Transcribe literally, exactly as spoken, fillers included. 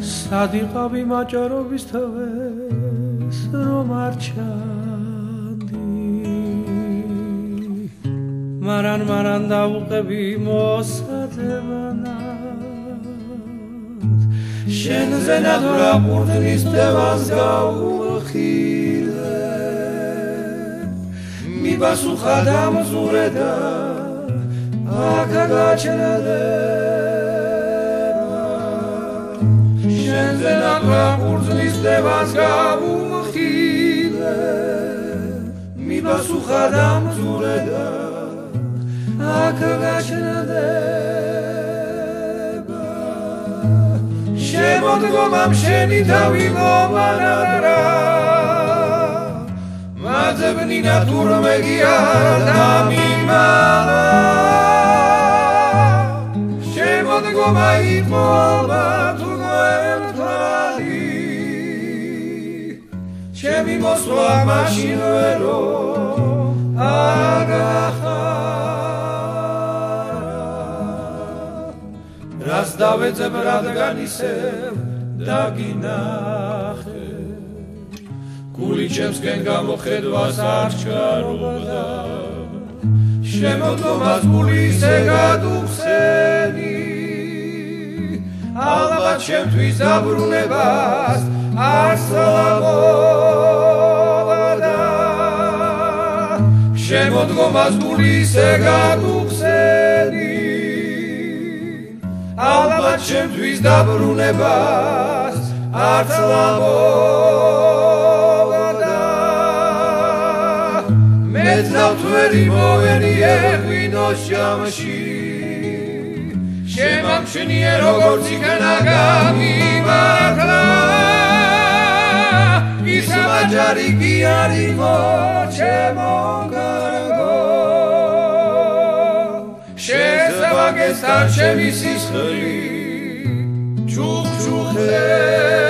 სად იყავი მაჭარობის თვეს რომ არ ჩანდი მარან მარან დავუყები მოსაძებნად შენზე ნადვრა ყურძნის მტევანს გაუხილე მიბასუხა დამზურე და აქა გაჩნდება შენზე ნადვრა ყურძნის მტევანს გაუხილე მიბასუხა დამზურე და აქა გაჩნდება შემოდგომამ შენი თავი მომანადრა მაძებნინა თურმე გიარ დამიმალა შემოდგომა იტყობა თუ გვერდთვალი ჩემი მოსვლა მაშინ ვერო აგახარა რას დავეძებ რადგან ისევ დაგინახე გული ჩემსკენ გამოხედვას არ ჩქარობდა შემოდგომას გული ისე გადუხსენი ალბათ ჩემთვის დაბრუნებას არ სალამობდა შემოდგომას გული ისე გადუხსენი ალბათ ჩემთვის დაბრუნებას არ სალამობდა მეძნავ თვერი მოვერიე ღვინოს ჟამში შემამჩნიე როგორც იქნა გამიმართლა ისა მაჯარი კი არ იყო ჩემო კარგო შესევაგეს არ ჩემი სისხლი ჩუხ ჩუხე